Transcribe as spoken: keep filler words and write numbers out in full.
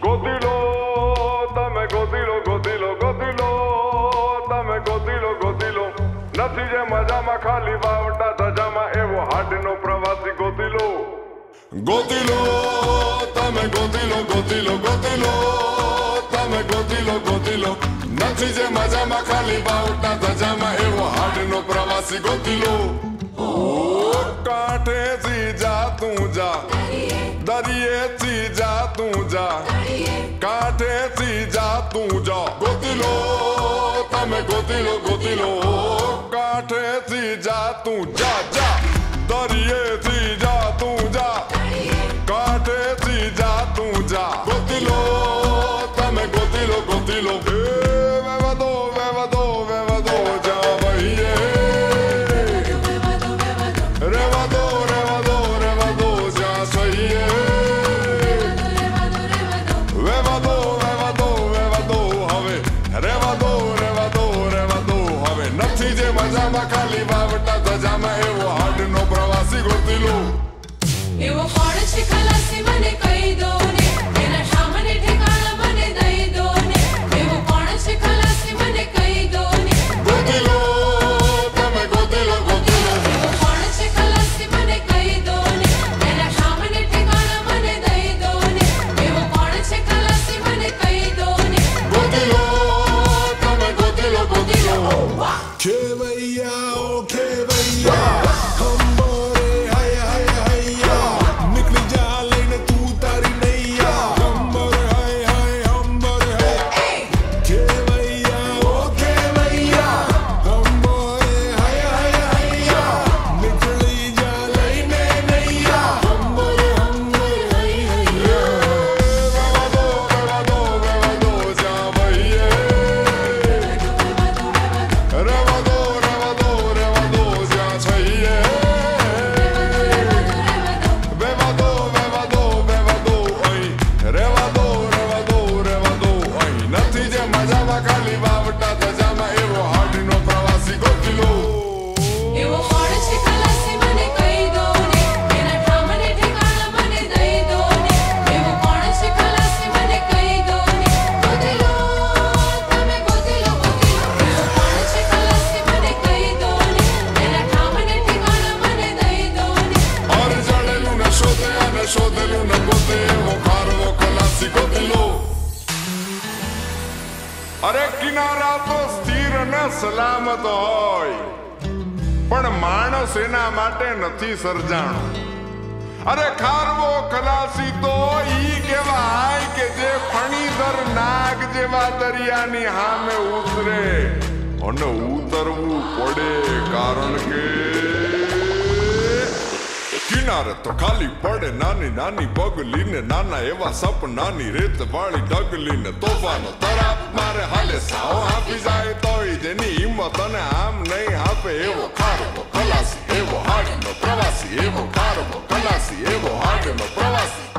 ગોતી લો તમે ગોતી લો ગોતી લો ગોતી લો તમે ગોતી લો ગોતી લો નથી જે મજામાં ખાલી વાવટા ધજામાં એવો હાડનો પ્રવાસી ગોતી લો ગોતી લો તમે ગોતી લો ગોતી લો ગોતી લો તમે ગોતી લો ગોતી લો નથી જે મજામાં ખાલી વાવટા ધજામાં એવો હાડનો પ્રવાસી ગોતી લો કાંઠે થી જા તું જા દરિયે થી જા તું જા કાંઠે થી જા તું જા ગોતી લો તમે ગોતી લો ગોતી લો કાંઠે થી જા તું જા જા દરિયે થી જા તું જા કાંઠે થી જા તું જા ગોતી લો તમે ગોતી લો ગોતી લો વેવા દો વેવા દો વેવા દો જા ભાઈએ રેવા દો રેવા દો રેવા દો જા સહીએ વેવા દો વેવા દો વેવા દો હવે રેવા દો રેવા દો રેવા દો હવે નથી જે મજામાં ખાલી વાવટા ધજામાં એવો હાડનો પ્રવાસી ગોતી લો એવો કોણ છે ખલાસી મને કહી દો ને એના સામને ઠેકાણા મને દઈ દો ને એવો કોણ છે ખલાસી મને કહી દો ને ગોતી લો તમે ગોતી લો ગોતી લો એવો કોણ છે ખલાસી મને કહી દો ને એના સામને ઠેકાણા મને દઈ દો ને એવો કોણ છે ખલાસી મને કહી દો ને ગોતી લો તમે ગોતી લો ગોતી લો ખેવૈયા ઓ ખેવૈયા હંબોરે હાય હાય હૈયા નીકળી જા લઈને તું તારી નૈયા હંબોરે હાય હાય હંબોરે હાય ખેવૈયા ઓ ખેવૈયા હંબોરે હાય હાય હૈયા નીકળી જા લઈને નૈયા હંબોરે હંબોરે હાય હૈયા વેવા દો વેવા દો વેવા દો જા ભાઈએ રેવા દો રેવા દો રેવા દો જા સહીએ વેવા દો વેવા દો વેવા દો અહીં રેવા દો રેવા દો રેવા દો અહીં નથી જે મજામાં ખાલી વાવટા ધજામાં એવો હાડનો પ્રવાસી ગોતી લો એવો કોણ છે ખલાસી મને કહી દો ને એના ઠામને ઠેકાણા મને દઈ દો ને એવો કોણ છે ખલાસી મને કહી દો ને ગોતી લો તમે ગોતી લો ગોતી લો એવો કોણ છે ખલાસી મને કહી દો ને એના ઠામને ઠેકાણા મને દઈ દો ને ઓર જળેલું ને શોધે અને શોધેલું ને ગોતે એવો ખારવો ખલાસી ગોતી લો અરે કિનારા તો સ્થિર અને સલામત હોય પણ માણસ એના માટે નથી સર્જાણો અરે ખારવો ખલાસી તો ઈ કહેવાય કે જે ફણીધર નાગ જેવા દરિયાની સામે ઉતરે અને ઉતરવું પડે કારણ કે કિનારે તો ખાલી પડે નાની નાની પગલીને નાના એવા સપનાની રેત વાળી ડગલીને તોફાનો તરાપ મારે હાલે સાવ આપી જાય તોય જેની હિંમત અને આમ નહીં આપે એવો ખારવો ખલાસી એવો હાડનો પ્રવાસી એવો ખારવો ખલાસી એવો હાડનો પ્રવાસી